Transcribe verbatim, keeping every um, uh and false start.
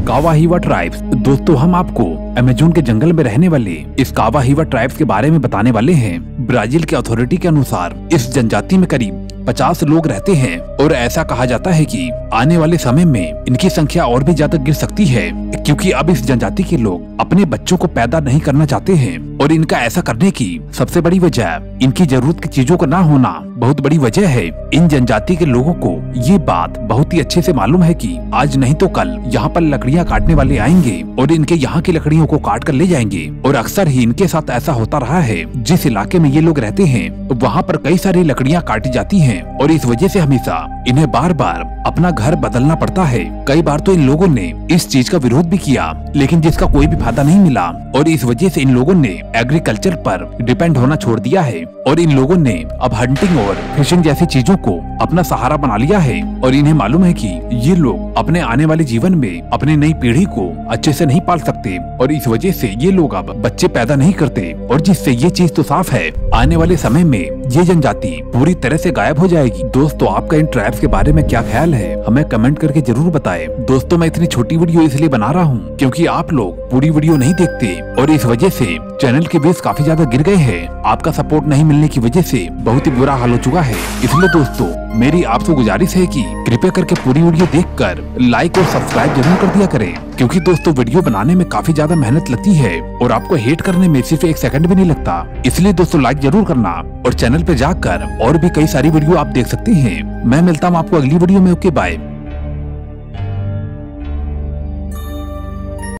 कावाहिवा tribes. दोस्तों हम आपको अमेज़न के जंगल में रहने वाले इस कावाहिवा ट्राइब्स के बारे में बताने वाले हैं। ब्राजील के अथॉरिटी के अनुसार इस जनजाति में करीब पचास लोग रहते हैं और ऐसा कहा जाता है कि आने वाले समय में इनकी संख्या और भी ज्यादा गिर सकती है, क्योंकि अब इस जनजाति के लोग अपने बच्चों को पैदा नहीं करना चाहते हैं और इनका ऐसा करने की सबसे बड़ी वजह इनकी जरूरत की चीजों का ना होना बहुत बड़ी वजह है। इन जनजाति के लोगों को ये बात बहुत ही अच्छे से मालूम है कि आज नहीं तो कल यहाँ पर लकड़ियाँ काटने वाले आएंगे और इनके यहाँ की लकड़ियों को काट कर ले जाएंगे। और अक्सर ही इनके साथ ऐसा होता रहा है। जिस इलाके में ये लोग रहते हैं वहाँ पर कई सारी लकड़ियाँ काटी जाती हैं और इस वजह से हमेशा इन्हें बार बार अपना घर बदलना पड़ता है। कई बार तो इन लोगों ने इस चीज का विरोध भी किया, लेकिन जिसका कोई भी फायदा नहीं मिला और इस वजह से इन लोगों ने एग्रीकल्चर पर डिपेंड होना छोड़ दिया है और इन लोगों ने अब हंटिंग और फिशिंग जैसी चीजों को अपना सहारा बना लिया है। और इन्हें मालूम है कि ये लोग अपने आने वाले जीवन में अपनी नई पीढ़ी को अच्छे से नहीं पाल सकते और इस वजह से ये लोग अब बच्चे पैदा नहीं करते। और जिससे ये चीज तो साफ है, आने वाले समय में ये जनजाति पूरी तरह से गायब हो जाएगी। दोस्तों आपका इन ट्राइब्स के बारे में क्या ख्याल है, हमें कमेंट करके जरूर बताएं। दोस्तों मैं इतनी छोटी वीडियो इसलिए बना रहा हूँ क्योंकि आप लोग पूरी वीडियो नहीं देखते और इस वजह से चैनल के व्यूज काफी ज्यादा गिर गए हैं। आपका सपोर्ट नहीं मिलने की वजह से बहुत ही बुरा हाल हो चुका है। इसलिए दोस्तों मेरी आपसे गुजारिश है कि कृपया करके पूरी वीडियो देखकर लाइक और सब्सक्राइब जरूर कर दिया करें, क्योंकि दोस्तों वीडियो बनाने में काफी ज्यादा मेहनत लगती है और आपको हेट करने में सिर्फ एक सेकंड भी नहीं लगता। इसलिए दोस्तों लाइक जरूर करना और चैनल पे जाकर और भी कई सारी वीडियो आप देख सकते हैं। मैं मिलता हूँ आपको अगली वीडियो में। Okay bye.